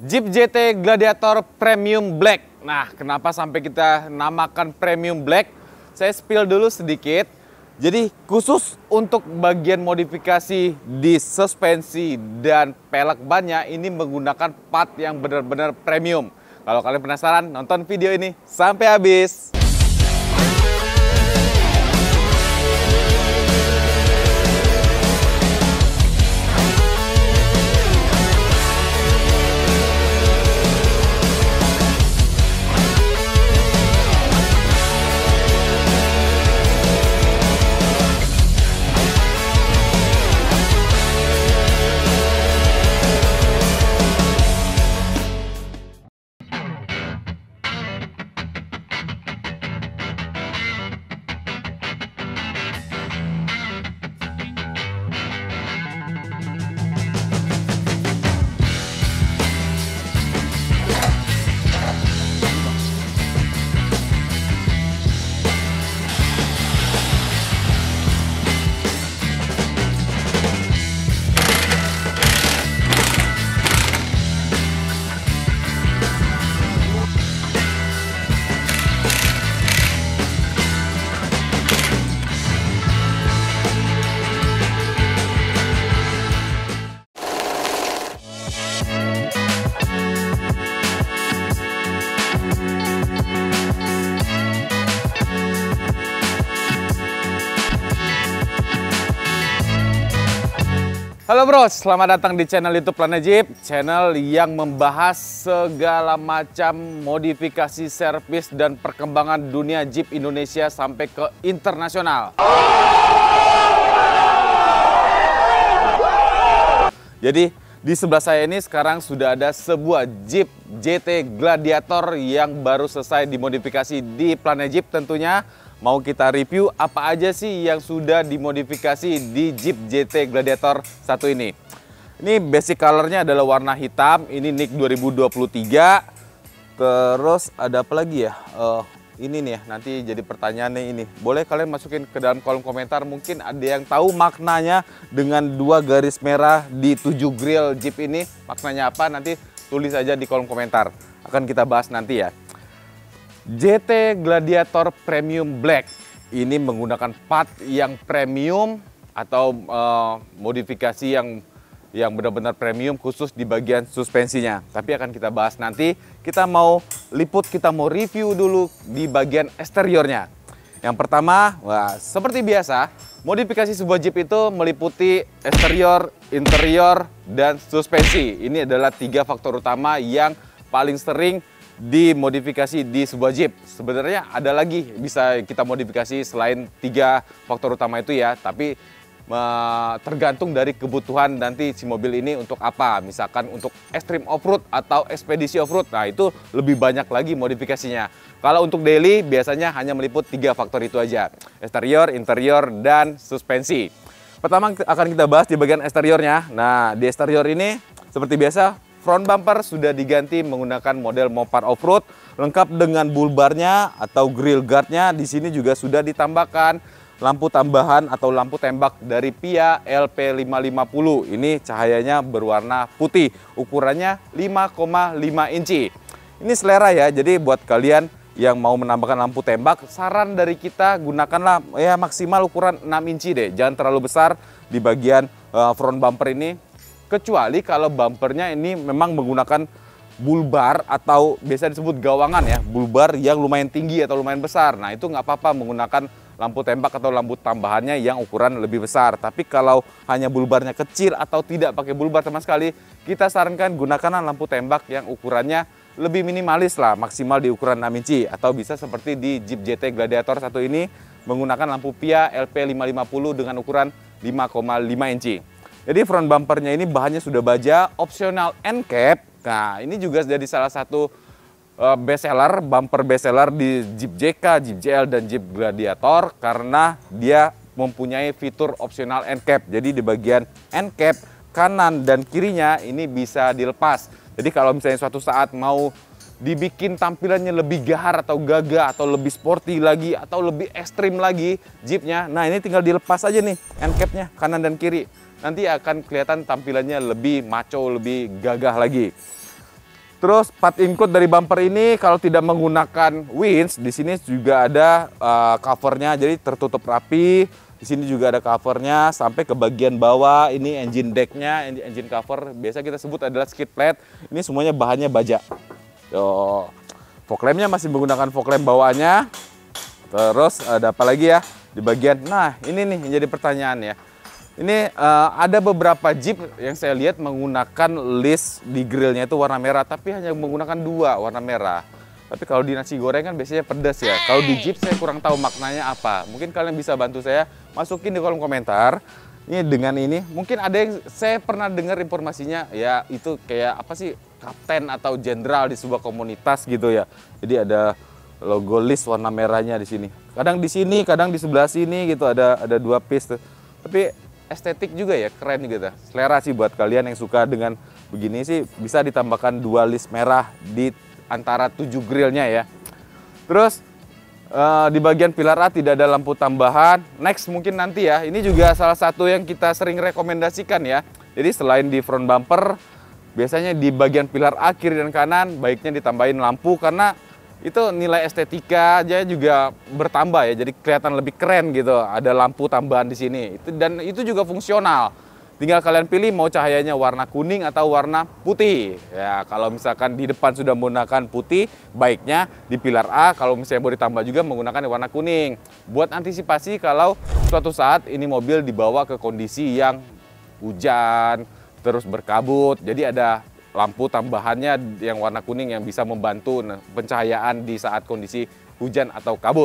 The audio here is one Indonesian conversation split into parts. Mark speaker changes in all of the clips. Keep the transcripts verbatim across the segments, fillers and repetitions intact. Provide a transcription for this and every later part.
Speaker 1: Jeep J T Gladiator Premium Black. Nah, kenapa sampai kita namakan Premium Black? Saya spill dulu sedikit. Jadi khusus untuk bagian modifikasi di suspensi dan pelek bannya ini menggunakan part yang benar-benar premium. Kalau kalian penasaran, nonton video ini sampai habis. Halo bro, selamat datang di channel YouTube Planet Jeep, channel yang membahas segala macam modifikasi, servis, dan perkembangan dunia Jeep Indonesia sampai ke internasional. Jadi di sebelah saya ini sekarang sudah ada sebuah Jeep J T Gladiator yang baru selesai dimodifikasi di Planet Jeep tentunya. Mau kita review apa aja sih yang sudah dimodifikasi di Jeep J T Gladiator satu ini. Ini basic colornya adalah warna hitam, ini N I C dua ribu dua puluh tiga. Terus ada apa lagi ya? Uh, ini nih ya, nanti jadi pertanyaannya ini. Boleh kalian masukin ke dalam kolom komentar, mungkin ada yang tahu maknanya dengan dua garis merah di tujuh grill Jeep ini. Maknanya apa? Nanti tulis aja di kolom komentar. Akan kita bahas nanti ya. J T Gladiator Premium Black ini menggunakan part yang premium atau uh, modifikasi yang yang benar-benar premium khusus di bagian suspensinya. Tapi akan kita bahas nanti. Kita mau liput, kita mau review dulu di bagian eksteriornya. Yang pertama, wah, seperti biasa, modifikasi sebuah Jeep itu meliputi eksterior, interior, dan suspensi. Ini adalah tiga faktor utama yang paling sering dimodifikasi di sebuah Jeep. Sebenarnya ada lagi bisa kita modifikasi selain tiga faktor utama itu ya, tapi uh, tergantung dari kebutuhan nanti si mobil ini untuk apa. Misalkan untuk extreme off-road atau ekspedisi off-road, nah itu lebih banyak lagi modifikasinya. Kalau untuk daily biasanya hanya meliput tiga faktor itu aja, eksterior, interior, dan suspensi. Pertama akan kita bahas di bagian eksteriornya. Nah, di eksterior ini seperti biasa, front bumper sudah diganti menggunakan model Mopar Off-Road, lengkap dengan bulbarnya atau grill guardnya. Di sini juga sudah ditambahkan lampu tambahan atau lampu tembak dari Pia L P lima lima nol. Ini cahayanya berwarna putih, ukurannya lima koma lima inci. Ini selera ya, jadi buat kalian yang mau menambahkan lampu tembak, saran dari kita gunakanlah ya maksimal ukuran enam inci deh. Jangan terlalu besar di bagian uh, front bumper ini. Kecuali kalau bumpernya ini memang menggunakan bulbar atau biasa disebut gawangan ya, bulbar yang lumayan tinggi atau lumayan besar. Nah itu nggak apa-apa menggunakan lampu tembak atau lampu tambahannya yang ukuran lebih besar. Tapi kalau hanya bulbarnya kecil atau tidak pakai bulbar sama sekali, kita sarankan gunakanlah lampu tembak yang ukurannya lebih minimalis lah, maksimal di ukuran enam inci. Atau bisa seperti di Jeep J T Gladiator satu ini menggunakan lampu Pia L P lima lima nol dengan ukuran lima koma lima inci. Jadi front bumpernya ini bahannya sudah baja, opsional end cap. Nah ini juga jadi salah satu uh, best seller, bumper best seller di Jeep J K, Jeep J L, dan Jeep Gladiator. Karena dia mempunyai fitur opsional end cap. Jadi di bagian end cap kanan dan kirinya ini bisa dilepas. Jadi kalau misalnya suatu saat mau dibikin tampilannya lebih gahar atau gagah atau lebih sporty lagi atau lebih ekstrim lagi Jeepnya, nah ini tinggal dilepas aja nih end capnya kanan dan kiri. Nanti akan kelihatan tampilannya lebih maco, lebih gagah lagi. Terus part include dari bumper ini kalau tidak menggunakan winch, di sini juga ada uh, covernya, jadi tertutup rapi. Di sini juga ada covernya sampai ke bagian bawah. Ini engine decknya, engine cover. Biasa kita sebut adalah skid plate. Ini semuanya bahannya baja. Yo, fog lampnya masih menggunakan fog lamp bawaannya. Terus ada apa lagi ya di bagian? Nah ini nih yang jadi pertanyaan ya. Ini uh, ada beberapa Jeep yang saya lihat menggunakan list di grillnya itu warna merah, tapi hanya menggunakan dua warna merah. Tapi kalau di nasi goreng kan biasanya pedas ya. Kalau di Jeep saya kurang tahu maknanya apa. Mungkin kalian bisa bantu saya masukin di kolom komentar. Ini dengan ini, mungkin ada yang saya pernah dengar informasinya ya itu kayak apa sih kapten atau jenderal di sebuah komunitas gitu ya. Jadi ada logo list warna merahnya di sini. Kadang di sini, kadang di sebelah sini gitu ada ada dua piece tuh. Tapi estetik juga ya, keren gitu. Selera sih buat kalian yang suka dengan begini sih bisa ditambahkan dua list merah di antara tujuh grillnya ya. Terus uh, di bagian pilar A tidak ada lampu tambahan. Next mungkin nanti ya. Ini juga salah satu yang kita sering rekomendasikan ya. Jadi selain di front bumper, biasanya di bagian pilar A kiri dan kanan baiknya ditambahin lampu karena itu nilai estetika aja juga bertambah ya. Jadi kelihatan lebih keren gitu. Ada lampu tambahan di sini. Itu dan itu juga fungsional. Tinggal kalian pilih mau cahayanya warna kuning atau warna putih. Ya, kalau misalkan di depan sudah menggunakan putih, baiknya di pilar A kalau misalnya mau ditambah juga menggunakan warna kuning. Buat antisipasi kalau suatu saat ini mobil dibawa ke kondisi yang hujan, terus berkabut. Jadi ada lampu tambahannya yang warna kuning yang bisa membantu pencahayaan di saat kondisi hujan atau kabut.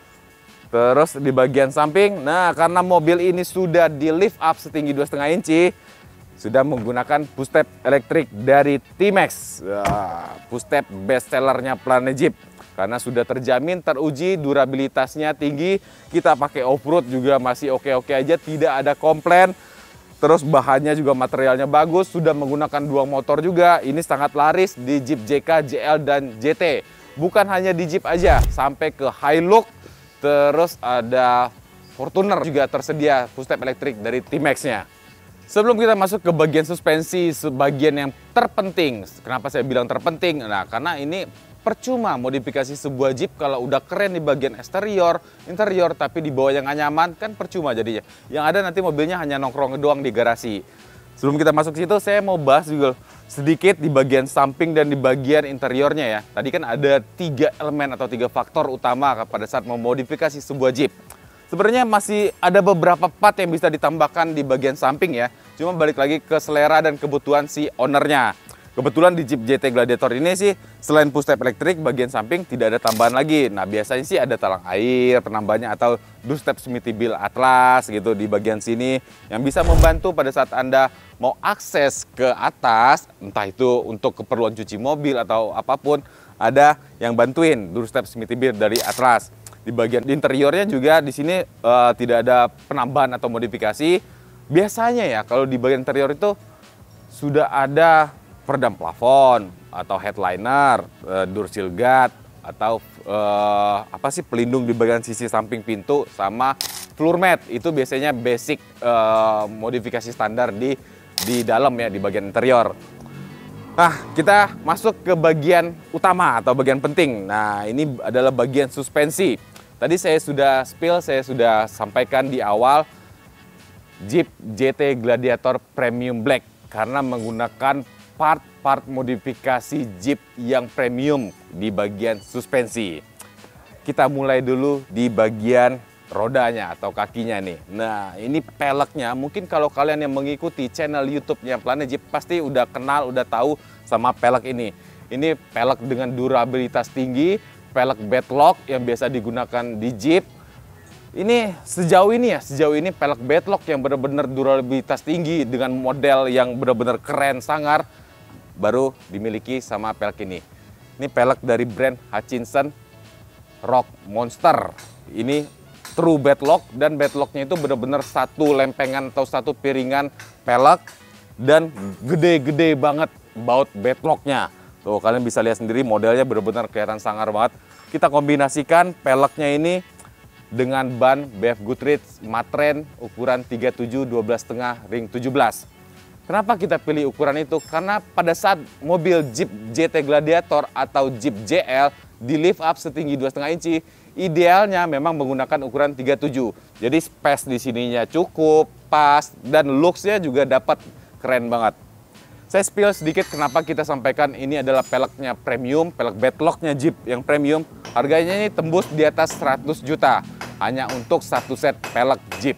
Speaker 1: Terus di bagian samping, nah karena mobil ini sudah di lift up setinggi dua koma lima inci, sudah menggunakan push step elektrik dari T-Max. Nah, push step best sellernya Planet Jeep. Karena sudah terjamin, teruji, durabilitasnya tinggi, kita pakai off-road juga masih oke-oke aja, tidak ada komplain. Terus bahannya juga materialnya bagus, sudah menggunakan dua motor juga, ini sangat laris di Jeep J K, J L, dan J T. Bukan hanya di Jeep aja, sampai ke Hilux. Terus ada Fortuner juga tersedia push step elektrik dari T-Max-nya. Sebelum kita masuk ke bagian suspensi, sebagian yang terpenting. Kenapa saya bilang terpenting? Nah, karena ini percuma modifikasi sebuah Jeep kalau udah keren di bagian eksterior, interior, tapi di bawah yang nggak nyaman, kan percuma jadinya. Yang ada nanti mobilnya hanya nongkrong doang di garasi. Sebelum kita masuk ke situ, saya mau bahas juga sedikit di bagian samping dan di bagian interiornya ya. Tadi kan ada tiga elemen atau tiga faktor utama pada saat memodifikasi sebuah Jeep. Sebenarnya masih ada beberapa part yang bisa ditambahkan di bagian samping ya. Cuma balik lagi ke selera dan kebutuhan si ownernya. Kebetulan di Jeep J T Gladiator ini sih selain push step elektrik bagian samping tidak ada tambahan lagi. Nah biasanya sih ada talang air penambahannya atau doorstep Smithy Bill Atlas gitu di bagian sini yang bisa membantu pada saat Anda mau akses ke atas, entah itu untuk keperluan cuci mobil atau apapun, ada yang bantuin doorstep Smithy Bill dari Atlas. Di bagian interiornya juga di sini uh, tidak ada penambahan atau modifikasi. Biasanya ya kalau di bagian interior itu sudah ada peredam plafon atau headliner, uh, door sill guard atau uh, apa sih pelindung di bagian sisi samping pintu sama floor mat. Itu biasanya basic uh, modifikasi standar di di dalam ya di bagian interior. Nah, kita masuk ke bagian utama atau bagian penting. Nah, ini adalah bagian suspensi. Tadi saya sudah spill, saya sudah sampaikan di awal Jeep J T Gladiator Premium Black karena menggunakan part-part modifikasi Jeep yang premium di bagian suspensi. Kita mulai dulu di bagian rodanya atau kakinya nih. Nah, ini peleknya mungkin kalau kalian yang mengikuti channel YouTube-nya Planet Jeep pasti udah kenal, udah tahu sama pelek ini. Ini pelek dengan durabilitas tinggi, pelek bedlock yang biasa digunakan di Jeep. Ini sejauh ini ya, sejauh ini pelek bedlock yang benar-benar durabilitas tinggi dengan model yang benar-benar keren, sangar, baru dimiliki sama pelek ini. Ini pelek dari brand Hutchinson Rock Monster. Ini true bedlock dan bedlocknya itu benar-benar satu lempengan atau satu piringan pelek dan gede-gede banget baut bedlocknya. Tuh kalian bisa lihat sendiri modelnya benar-benar kelihatan sangar banget. Kita kombinasikan peleknya ini dengan ban B F Goodrich Matren ukuran tiga puluh tujuh dua belas setengah ring tujuh belas. Kenapa kita pilih ukuran itu? Karena pada saat mobil Jeep J T Gladiator atau Jeep J L di lift up setinggi dua koma lima inci, idealnya memang menggunakan ukuran tiga puluh tujuh. Jadi space di sininya cukup, pas, dan looks-nya juga dapat keren banget. Saya spill sedikit kenapa kita sampaikan ini adalah peleknya premium, pelek bedlocknya Jeep yang premium. Harganya ini tembus di atas seratus juta, hanya untuk satu set pelek Jeep.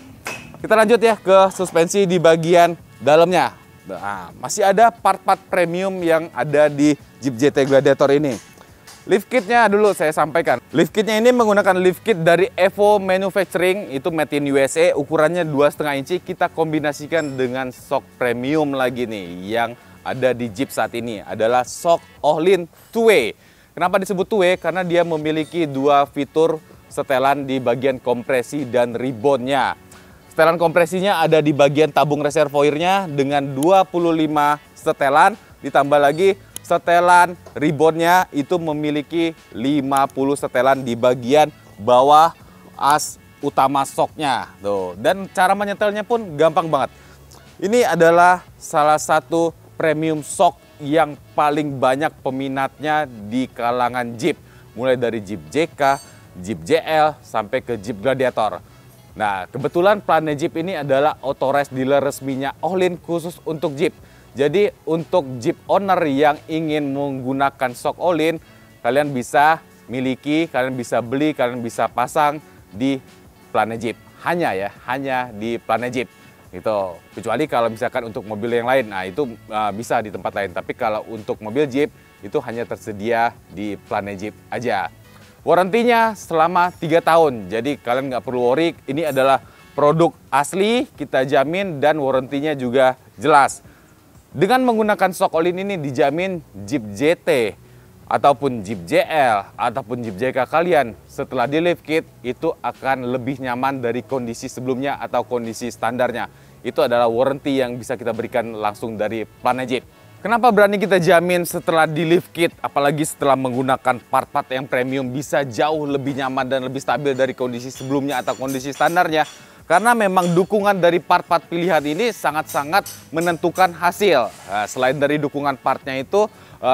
Speaker 1: Kita lanjut ya ke suspensi di bagian dalamnya. Nah, masih ada part-part premium yang ada di Jeep J T Gladiator ini. Lift kitnya dulu saya sampaikan. Lift kitnya ini menggunakan lift kit dari Evo Manufacturing, itu made in U S A, ukurannya dua koma lima inci. Kita kombinasikan dengan shock premium lagi nih yang ada di Jeep saat ini, adalah shock Ohlin two way. Kenapa disebut two way? Karena dia memiliki dua fitur setelan di bagian kompresi dan ribonnya. Setelan kompresinya ada di bagian tabung reservoirnya dengan dua puluh lima setelan, ditambah lagi setelan ribonnya itu memiliki lima puluh setelan di bagian bawah as utama shocknya. Tuh. Dan cara menyetelnya pun gampang banget. Ini adalah salah satu premium shock yang paling banyak peminatnya di kalangan Jeep. Mulai dari Jeep J K, Jeep J L, sampai ke Jeep Gladiator. Nah, kebetulan Planet Jeep ini adalah authorized dealer resminya Ohlin khusus untuk Jeep. Jadi untuk Jeep owner yang ingin menggunakan shock Ohlin, kalian bisa miliki, kalian bisa beli, kalian bisa pasang di Planet Jeep. Hanya ya, hanya di Planet Jeep. Gitu. Kecuali kalau misalkan untuk mobil yang lain, nah itu uh, bisa di tempat lain. Tapi kalau untuk mobil Jeep, itu hanya tersedia di Planet Jeep aja. Warantinya selama tiga tahun, jadi kalian nggak perlu worry, ini adalah produk asli, kita jamin, dan warantinya juga jelas. Dengan menggunakan shock Ohlin ini dijamin Jeep J T, ataupun Jeep J L, ataupun Jeep J K kalian setelah di lift kit, itu akan lebih nyaman dari kondisi sebelumnya atau kondisi standarnya. Itu adalah waranti yang bisa kita berikan langsung dari Planet Jeep. Kenapa berani kita jamin setelah di lift kit, apalagi setelah menggunakan part-part yang premium bisa jauh lebih nyaman dan lebih stabil dari kondisi sebelumnya atau kondisi standarnya? Karena memang dukungan dari part-part pilihan ini sangat-sangat menentukan hasil. Nah, selain dari dukungan partnya itu,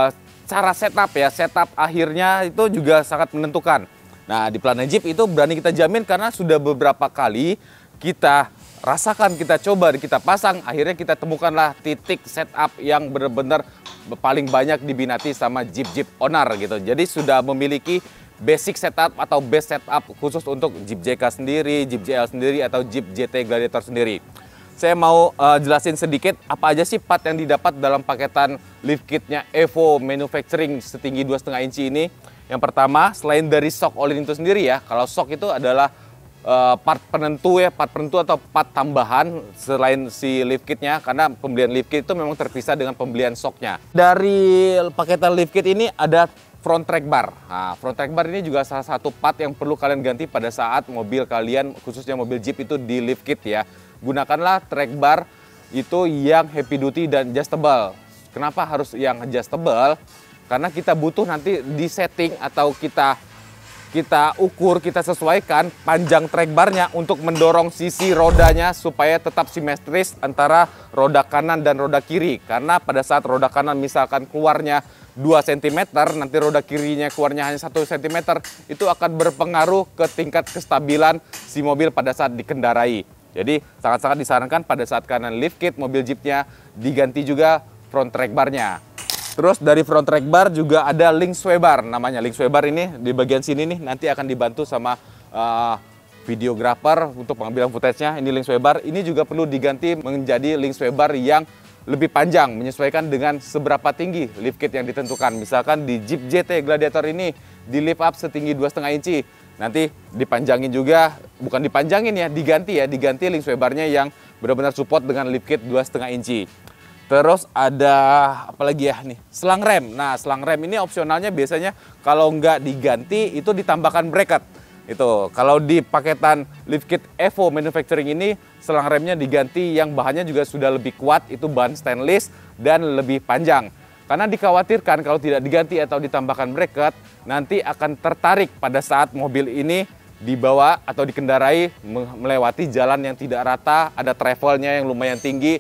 Speaker 1: cara setup ya, setup akhirnya itu juga sangat menentukan. Nah, di Planet Jeep itu berani kita jamin karena sudah beberapa kali kita rasakan, kita coba, kita pasang, akhirnya kita temukanlah titik setup yang benar-benar paling banyak diminati sama Jeep-Jeep owner gitu. Jadi sudah memiliki basic setup atau base setup khusus untuk Jeep J K sendiri, Jeep J L sendiri, atau Jeep J T Gladiator sendiri. Saya mau uh, jelasin sedikit apa aja sih part yang didapat dalam paketan lift kitnya Evo Manufacturing setinggi dua koma lima inci ini. Yang pertama, selain dari shock Ohlin itu sendiri ya, kalau shock itu adalah Uh, part penentu ya, part penentu atau part tambahan selain si lift kitnya, karena pembelian lift kit itu memang terpisah dengan pembelian shocknya. Dari paketan lift kit ini ada front track bar. Nah, front track bar ini juga salah satu part yang perlu kalian ganti pada saat mobil kalian, khususnya mobil Jeep itu di lift kit ya. Gunakanlah track bar itu yang heavy duty dan adjustable. Kenapa harus yang adjustable? Karena kita butuh nanti di setting atau kita kita ukur, kita sesuaikan panjang track barnya untuk mendorong sisi rodanya supaya tetap simetris antara roda kanan dan roda kiri. Karena pada saat roda kanan misalkan keluarnya dua sentimeter, nanti roda kirinya keluarnya hanya satu sentimeter, itu akan berpengaruh ke tingkat kestabilan si mobil pada saat dikendarai. Jadi sangat-sangat disarankan pada saat kanan lift kit mobil Jeepnya diganti juga front track barnya. Terus dari front track bar juga ada link sway bar, namanya link sway bar ini di bagian sini nih nanti akan dibantu sama uh, videographer untuk pengambilan footage-nya. Ini link sway bar, ini juga perlu diganti menjadi link sway bar yang lebih panjang, menyesuaikan dengan seberapa tinggi lift kit yang ditentukan. Misalkan di Jeep J T Gladiator ini di lift up setinggi dua koma lima inci, nanti dipanjangin juga, bukan dipanjangin ya, diganti ya, diganti link sway barnya yang benar-benar support dengan lift kit dua koma lima inci. Terus ada apa lagi ya nih, selang rem. Nah, selang rem ini opsionalnya biasanya kalau nggak diganti itu ditambahkan bracket. Itu kalau di paketan lift kit Evo Manufacturing ini selang remnya diganti yang bahannya juga sudah lebih kuat, itu bahan stainless dan lebih panjang. Karena dikhawatirkan kalau tidak diganti atau ditambahkan bracket nanti akan tertarik pada saat mobil ini dibawa atau dikendarai melewati jalan yang tidak rata, ada travelnya yang lumayan tinggi.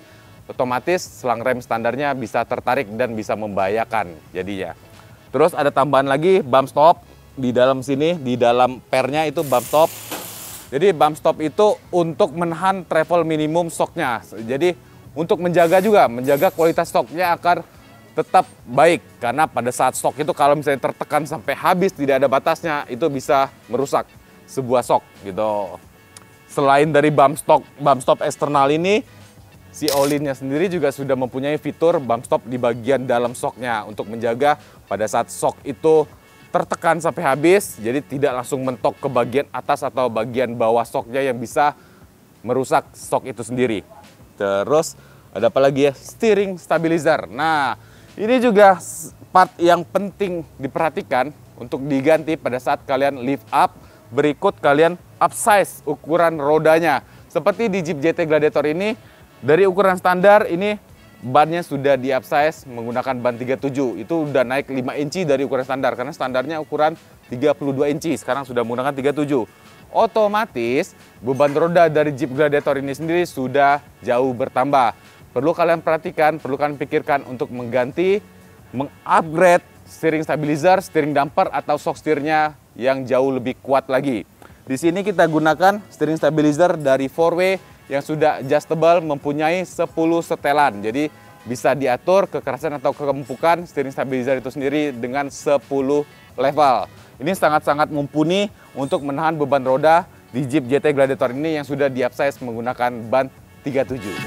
Speaker 1: otomatis selang rem standarnya bisa tertarik dan bisa membahayakan jadinya. Terus ada tambahan lagi bump stop di dalam sini, di dalam pernya itu bump stop. Jadi bump stop itu untuk menahan travel minimum stoknya. Jadi untuk menjaga juga, menjaga kualitas stoknya agar tetap baik. Karena pada saat stok itu kalau misalnya tertekan sampai habis, tidak ada batasnya, itu bisa merusak sebuah sok gitu. Selain dari bump stop, bump stop eksternal ini, si Olinnya sendiri juga sudah mempunyai fitur bump stop di bagian dalam soknya untuk menjaga pada saat sok itu tertekan sampai habis, jadi tidak langsung mentok ke bagian atas atau bagian bawah soknya yang bisa merusak sok itu sendiri. Terus ada apa lagi ya? Steering stabilizer. Nah, ini juga part yang penting diperhatikan untuk diganti pada saat kalian lift up, berikut kalian upsize ukuran rodanya. Seperti di Jeep J T Gladiator ini, dari ukuran standar ini bannya sudah di upsize menggunakan ban tiga puluh tujuh. Itu udah naik lima inci dari ukuran standar, karena standarnya ukuran tiga puluh dua inci, sekarang sudah menggunakan tiga puluh tujuh. Otomatis beban roda dari Jeep Gladiator ini sendiri sudah jauh bertambah. Perlu kalian perhatikan, perlu kalian pikirkan untuk mengganti, mengupgrade steering stabilizer, steering damper atau shock steernya yang jauh lebih kuat lagi. Di sini kita gunakan steering stabilizer dari four way yang sudah adjustable, mempunyai sepuluh setelan. Jadi bisa diatur kekerasan atau kemempukan steering stabilizer itu sendiri dengan sepuluh level. Ini sangat-sangat mumpuni untuk menahan beban roda di Jeep J T Gladiator ini yang sudah di upsize menggunakan ban tiga puluh tujuh.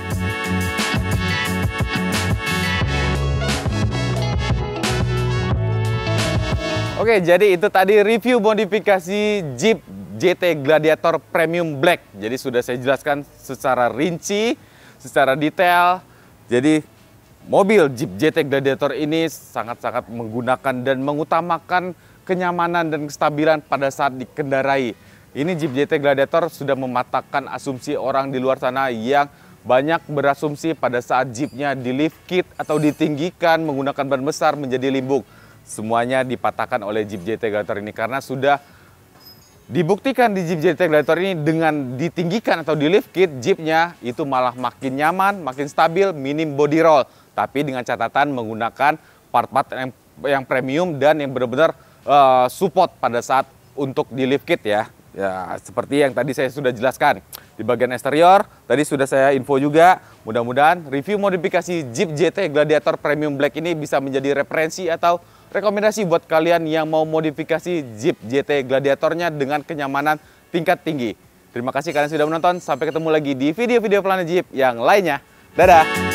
Speaker 1: Oke, jadi itu tadi review modifikasi Jeep J T Gladiator Premium Black. Jadi sudah saya jelaskan secara rinci, secara detail. Jadi mobil Jeep J T Gladiator ini sangat-sangat menggunakan dan mengutamakan kenyamanan dan kestabilan pada saat dikendarai. Ini Jeep J T Gladiator sudah mematahkan asumsi orang di luar sana yang banyak berasumsi pada saat Jeepnya di lift kit atau ditinggikan menggunakan ban besar menjadi limbuk. Semuanya dipatahkan oleh Jeep J T Gladiator ini karena sudah dibuktikan di Jeep J T Gladiator ini dengan ditinggikan atau di lift kit, Jeepnya itu malah makin nyaman, makin stabil, minim body roll. Tapi dengan catatan menggunakan part-part yang, yang premium dan yang benar-benar uh, support pada saat untuk di lift kit ya. Ya, seperti yang tadi saya sudah jelaskan. Di bagian eksterior, tadi sudah saya info juga. Mudah-mudahan review modifikasi Jeep J T Gladiator Premium Black ini bisa menjadi referensi atau rekomendasi buat kalian yang mau modifikasi Jeep J T Gladiatornya dengan kenyamanan tingkat tinggi. Terima kasih kalian sudah menonton. Sampai ketemu lagi di video-video Planet Jeep yang lainnya. Dadah!